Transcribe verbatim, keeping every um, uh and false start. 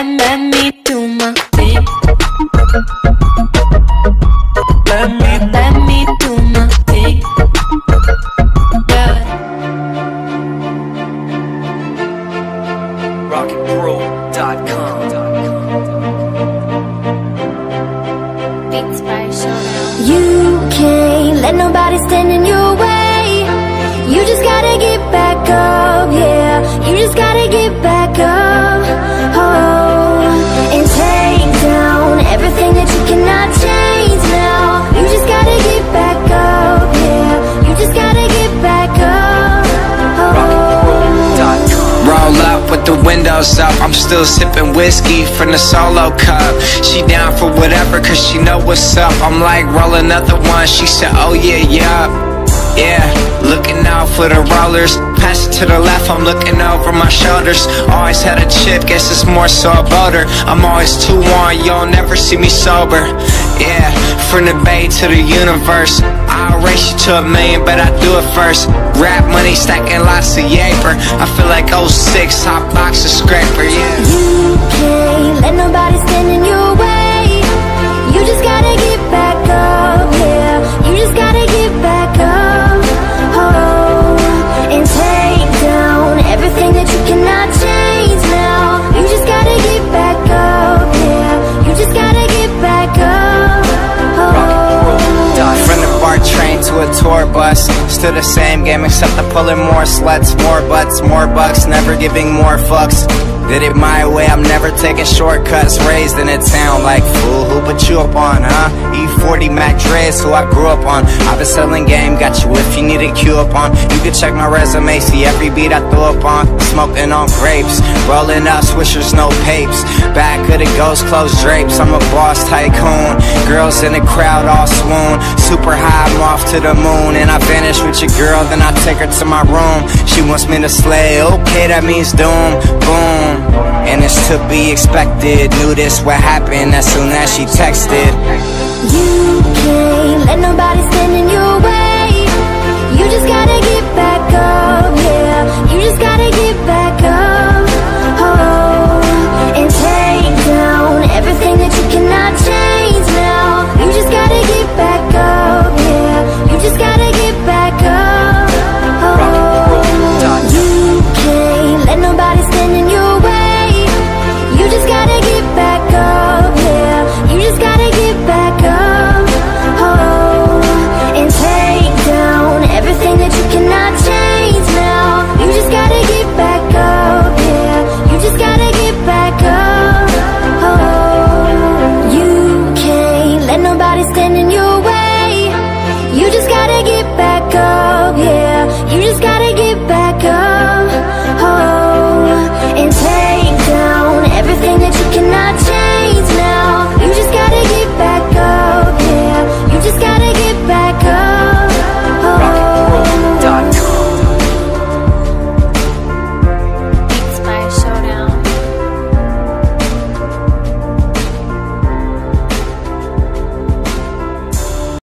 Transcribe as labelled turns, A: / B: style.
A: let, let me do my thing. Let me, let me do my thing. Yeah.
B: Rocket Pro dot com.
A: Beats by Showdown.
C: You can't let nobody stand in your way. You just gotta get back up, yeah. You just gotta get back up, oh, and take down everything that you cannot change now. You just gotta get back up, yeah. You just gotta get back up, oh.
D: Roll up with the windows up, I'm still sipping whiskey from the solo cup. She down for whatever cause she know what's up. I'm like, roll another one, she said, oh yeah, yeah. Yeah, looking out for the rollers. Pass it to the left, I'm looking over my shoulders. Always had a chip, guess it's more so about her. I'm always too on, you'll never see me sober. Yeah, from the bay to the universe. I'll race you to a million, but I do it first. Rap money, stacking lots of yaper. I feel like oh six, hot box of scraper, yeah.
C: You can't let nobody stand in your way. You just gotta get back up, yeah. You just gotta get back up, oh, and take down everything that you cannot change now. You just gotta get back up, yeah. You just gotta get back up, oh.
D: From the BART train to a tour bus, still the same game except I'm pulling more sluts, more butts, more bucks, never giving more fucks. Did it my way, I'm never taking shortcuts. Raised in a town like, fool, who put you up on, huh? E forty Mac Dre's who I grew up on. I've been selling game, got you if you need a cue up on. You can check my resume, see every beat I throw up on. Smoking on grapes, rolling up swishers, no papes. Back of the ghost closed drapes, I'm a boss tycoon. Girls in the crowd all swoon. Super high, I'm off to the moon. And I vanish with your girl, then I take her to my room. She wants me to slay, okay, that means doom, boom. And it's to be expected. Knew this would happen as soon as she texted.
C: You can't let nobody stand in your way. You just gotta get back up, yeah. You just gotta get back